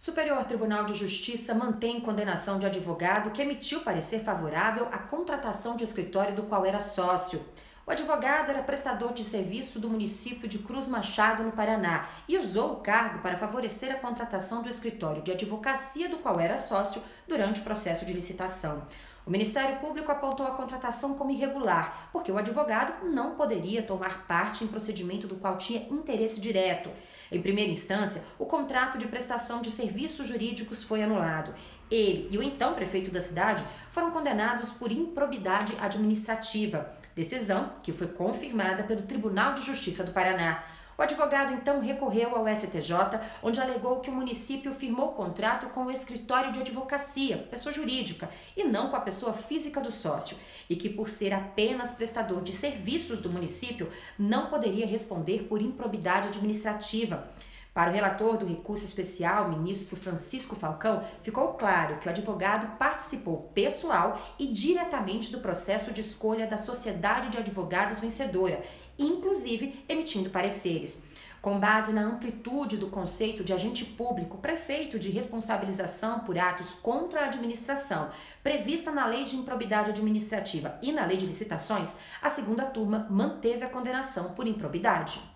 Superior Tribunal de Justiça mantém condenação de advogado que emitiu parecer favorável à contratação de escritório do qual era sócio. O advogado era prestador de serviço do município de Cruz Machado, no Paraná, e usou o cargo para favorecer a contratação do escritório de advocacia do qual era sócio durante o processo de licitação. O Ministério Público apontou a contratação como irregular, porque o advogado não poderia tomar parte em procedimento do qual tinha interesse direto. Em primeira instância, o contrato de prestação de serviços jurídicos foi anulado. Ele e o então prefeito da cidade foram condenados por improbidade administrativa, decisão que foi confirmada pelo Tribunal de Justiça do Paraná. O advogado então recorreu ao STJ, onde alegou que o município firmou o contrato com o escritório de advocacia, pessoa jurídica, e não com a pessoa física do sócio, e que, por ser apenas prestador de serviços do município, não poderia responder por improbidade administrativa. Para o relator do recurso especial, ministro Francisco Falcão, ficou claro que o advogado participou pessoal e diretamente do processo de escolha da sociedade de advogados vencedora, inclusive emitindo pareceres. Com base na amplitude do conceito de agente público prefeito de responsabilização por atos contra a administração, prevista na Lei de Improbidade Administrativa e na Lei de Licitações, a segunda turma manteve a condenação por improbidade.